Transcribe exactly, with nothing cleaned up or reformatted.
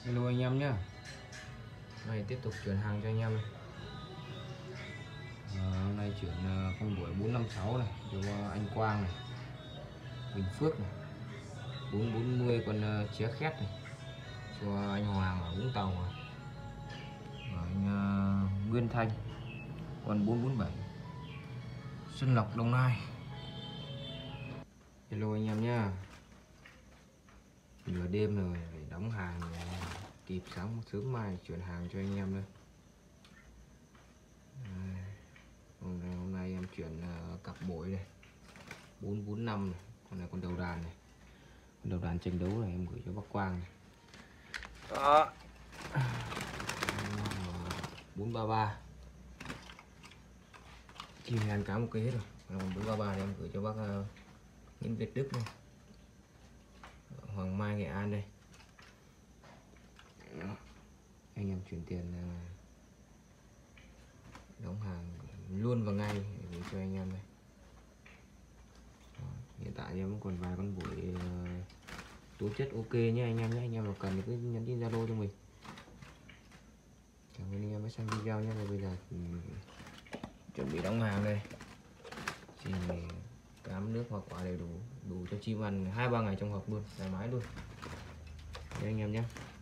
Hello anh em nhé. Này tiếp tục chuyển hàng cho anh em này. À, hôm nay chuyển con đuổi bốn năm sáu này cho anh Quang này, Bình Phước này, bốn bốn mươi con uh, chía khét này cho anh Hoàng ở Vũng Tàu này. Và anh uh, Nguyên Thanh con bốn bốn bảy Xuân Lộc Đồng Nai. Hello anh em nhé. Nửa đêm rồi phải đóng hàng kịp sáng sớm mai chuyển hàng cho anh em đây. Hôm nay, hôm nay em chuyển uh, cặp bội này bốn bốn năm này, con này con đầu đàn này, con đầu đàn tranh đấu này em gửi cho bác Quang này. Đó. bốn ba ba chim ăn cá một kế rồi. Còn bốn ba ba này em gửi cho bác uh, Nguyễn Việt Đức này, Hoàng Mai Nghệ An đây. Đó. Anh em chuyển tiền uh, đóng hàng luôn và ngay để cho anh em đây. Đó. Hiện tại em còn vài con buổi uh, tố chất ok nhé anh em nhé. Anh em mà cần thì cứ nhắn tin Zalo cho mình. Cảm ơn anh em đã xem video nhé. Bây giờ um, chuẩn bị đóng hàng đây. Chỉ cám nước hoa quả đầy đủ, đủ cho chim ăn hai ba ngày trong hộp luôn, thoải mái luôn. Đây anh em nhé.